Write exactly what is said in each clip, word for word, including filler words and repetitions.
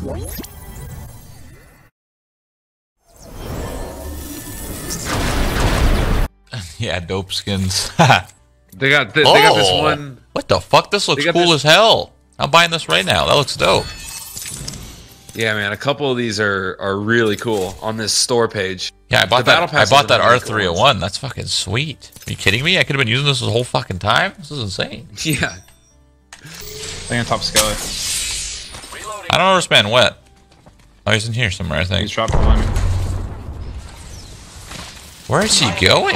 Yeah, dope skins. They got th oh, they got this one. What the fuck? This looks cool this... as hell. I'm buying this right now. That looks dope. Yeah, man. A couple of these are are really cool on this store page. Yeah, I bought that. I bought that R three oh one. That's fucking sweet. Are you kidding me? I could have been using this the whole fucking time. This is insane. Yeah. Thing on top skeleton. I don't understand what. Oh, he's in here somewhere, I think. He's dropping behind me. Where is he going?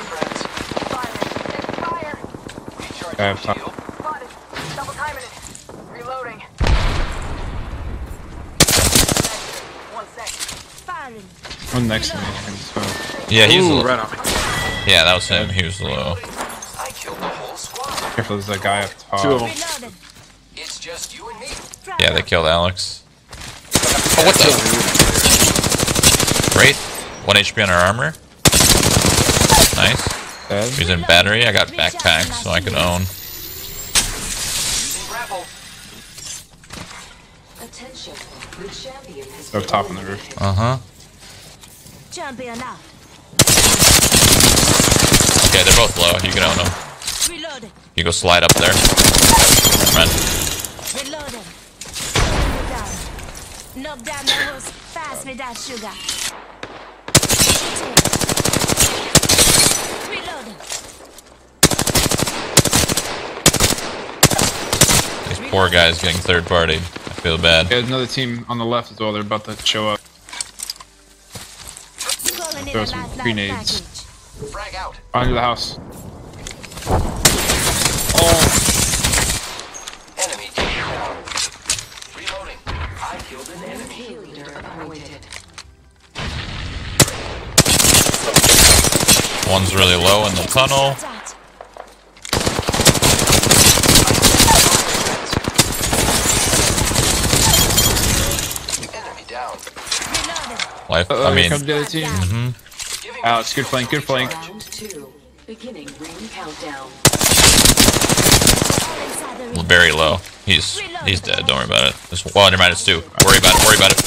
Guy up top. One next to me. Yeah, he's Ooh, low. right on me. Yeah, that was him. He was low. Careful, there's a guy up top. Two of them. It's just you and me. Yeah, they killed Alex. Oh, what the? Wraith. One H P on our armor. Nice. Dead. He's in battery. I got backpacks, so I can own. They're up top on the roof. Uh huh. Okay, they're both low. You can own them. You go slide up there. Run. Knock down the host fast without sugar. Reloading. These poor guys getting third partied. I feel bad. There's another team on the left as well. They're about to show up. Throw some grenades. Frag out. Under the house. Oh. Enemy down. Reloading. I killed an enemy. Leader appointed. One's really low in the tunnel. Enemy down. Life. Uh -oh, I mean. here comes the other team. Mm-hmm. Alex, good flank, good flank. Round two. Beginning ring countdown. Very low. He's he's dead. Don't worry about it. Just, well, never mind. It's two. Worry about it. Worry about it.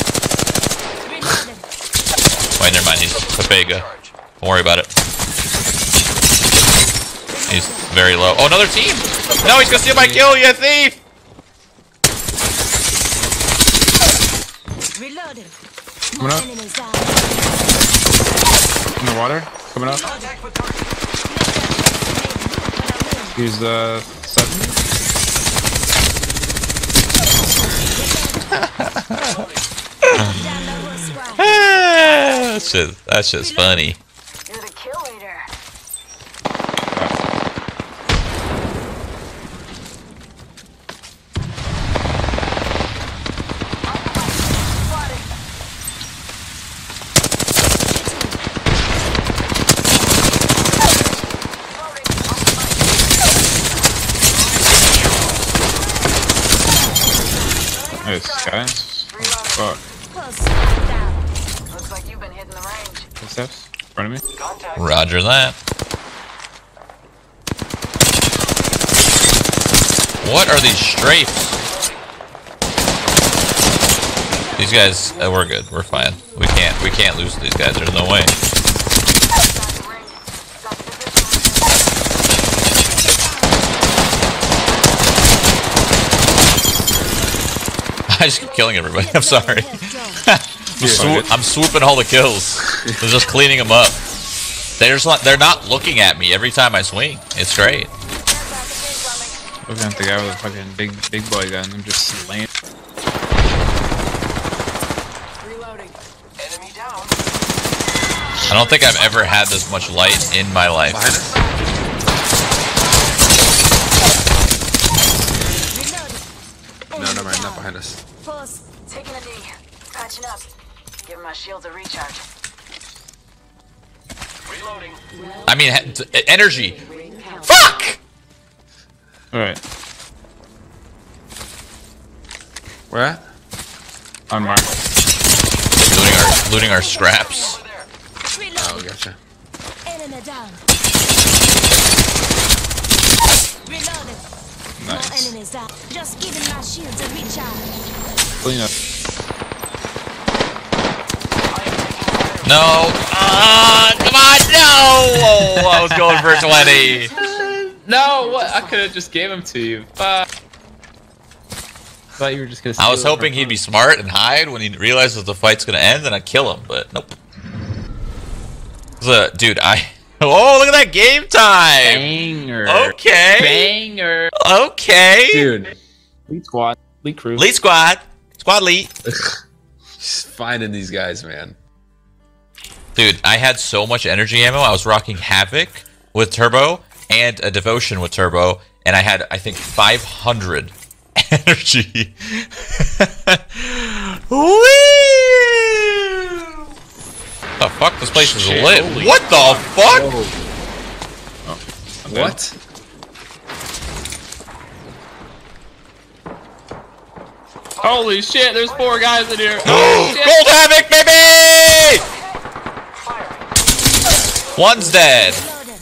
Wait, never mind. He's Papega. Don't worry about it. He's very low. Oh, another team! No, he's gonna steal my kill, you thief! Reloading. Coming up. In the water. Coming up. He's uh seven. That's just that's just funny. You're the kill leader. Nice, guys. Oh, fuck. Looks like you've been hitting the range. Steps in front of me. Roger that. What are these strafes? These guys, uh, we're good. We're fine. We can't. We can't lose to these guys. There's no way. I just keep killing everybody. I'm sorry. I'm, swo I'm swooping all the kills. I'm just cleaning them up. They're just not, they're not looking at me every time I swing. It's great. Looking at the guy with a fucking big big boy gun. I'm just slaying. Reloading. Enemy down. I don't think I've ever had this much light in my life. Behind us. No, never mind. Not behind us. Pause. Taking a knee. Patching up. Giving my shields a recharge. Reloading. I mean, energy. Fuck! Alright. Where at? On mark. Looting our, looting our scraps. Oh, gotcha. Enemy down. Reloading. Nice. More enemies down. Just giving my shields a recharge. Clean up. No. Ah, come on, no! Oh, I was going for twenty. No, what? I could have just gave him to you. Fuck. Thought you were just gonna. I was steal it hoping from he'd him. be smart and hide when he realizes the fight's gonna end, and I'd kill him, but nope. So, dude, I. Oh, look at that game time! Banger. Okay. Banger. Okay. Dude, Lead squad. Lead crew. Lead squad. Squad lead. just finding these guys, man. Dude, I had so much energy ammo. I was rocking Havoc with turbo and a Devotion with turbo, and I had, I think, five hundred energy. Woo! The fuck? This place is Shit, lit. holy What the fuck? Okay. What? Holy shit! There's four guys in here. Oh, shit. Gold Havoc, baby! One's dead.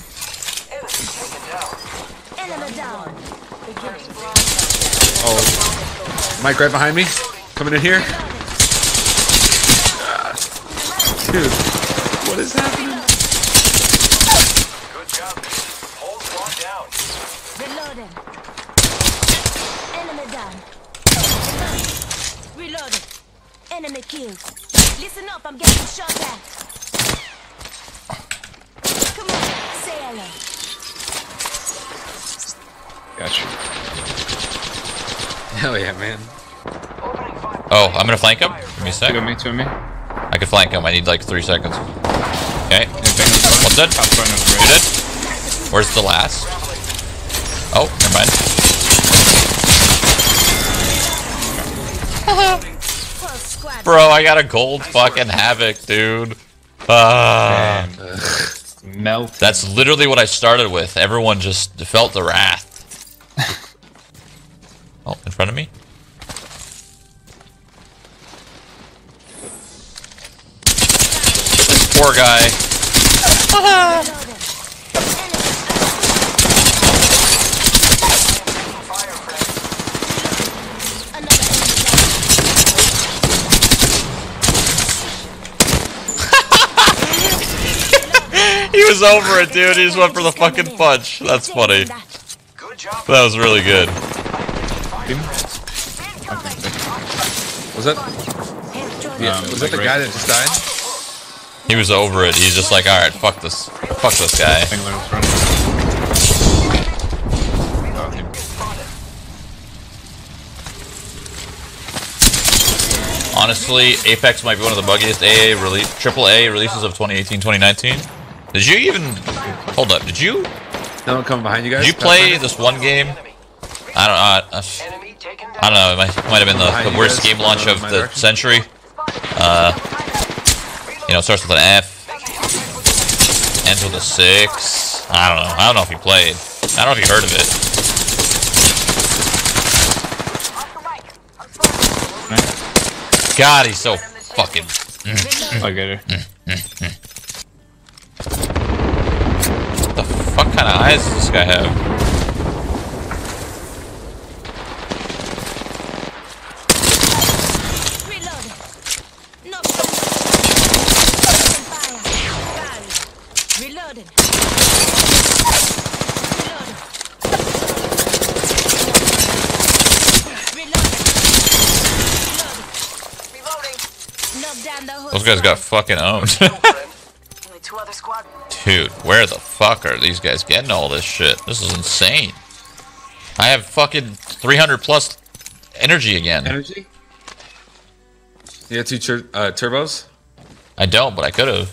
Oh, Mike, right behind me. Coming in here. Dude, what is happening? Good job. Hold squad down. Reloading. Enemy down. Reloading. Enemy killed. Listen up, I'm getting shot at. Come on, say hello. Gotcha. Hell yeah, man. Opening fire. Oh, I'm gonna flank him. Give me a sec. Two on me. Two on me. I can flank him. I need like three seconds. Okay. One dead. Top front of the Two dead. Where's the last? Oh, never mind. Bro, I got a gold fucking Havoc, dude. Uh, Melt. that's literally what I started with. Everyone just felt the wrath. Oh, in front of me? This poor guy. He was over it, dude. He just went for the fucking punch. That's funny. Good job. That was really good. Was that? Yeah, Um, was like that the right- guy that just died? He was over it. He's just like, all right, fuck this, fuck this guy. Penguin in front. Oh, him. Honestly, Apex might be one of the buggiest A A release, triple A releases of twenty eighteen, twenty nineteen. Did you even hold up? Did you No one coming behind you guys? did you play Pathfinder? this one game? I don't know. I, Enemy taken down. I don't know. It might, might have been the, Behind the you worst guys, game launch uh, of my the direction. century. Uh, you know, starts with an F, ends with a six. I don't know. I don't know if you played. I don't know if you heard of it. God, he's so fucking. I'll get her. What the fuck kind of eyes does this guy have? Reloading. No. Fire. Got it. Reloading. Those guys got fucking owned. Only two other squad. Dude, where the fuck are these guys getting all this shit? This is insane. I have fucking three hundred plus energy again. Energy? You got two tur uh, turbos? I don't, but I could have.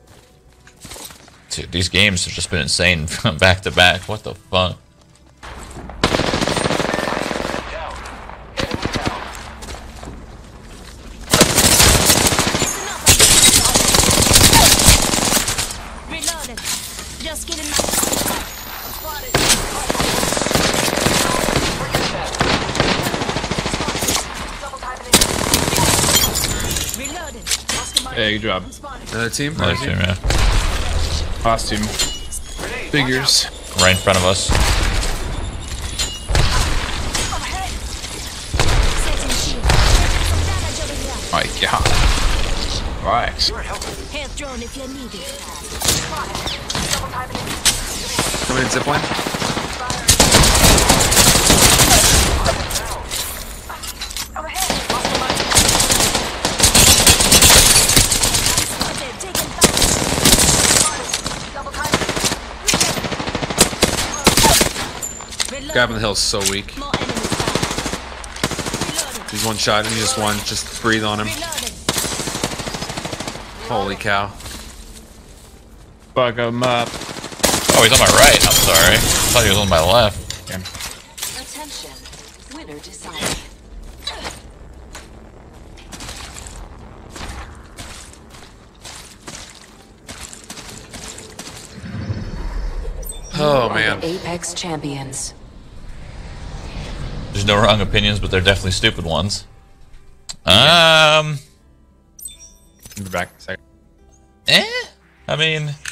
Dude, these games have just been insane from back to back. What the fuck? Reloading. Just getting my spotted. Reloading. Yeah, good job. Another team? Another team, yeah. Costume. Figures. Right in front of us. My god. Right. Hands drawn if you need it. Coming in zipline. Guy up on the hill is so weak. More enemies down. He's one shot and he just one. Just breathe on him. Reloading. Holy cow. Fuck him up. Oh, he's on my right. I'm sorry. I thought he was on my left. Attention. Winner decided. Oh You are man. the Apex champions. There's no wrong opinions, but they're definitely stupid ones. Um, Be back in a second. eh? I mean,